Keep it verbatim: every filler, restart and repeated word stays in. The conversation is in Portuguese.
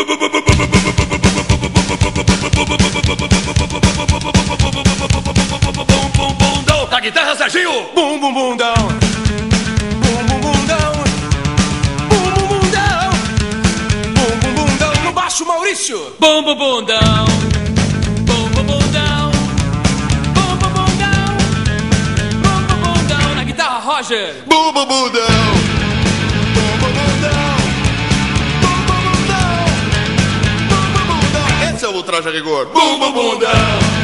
Na guitarra, Serginho! Bum bum bundão. Bum bum bundão. Bum bum bundão. Bum bum bundão. No baixo, Maurício. Bum bum bundão. Bum bum bundão. Bum bum bundão. Bum bum bundão. Na guitarra, Roger. Bum bum bundão. Bum bum bundão. Bum bum bundão. Bum bum bundão. Esse é o Traje a Rigor. Bum bum bundão.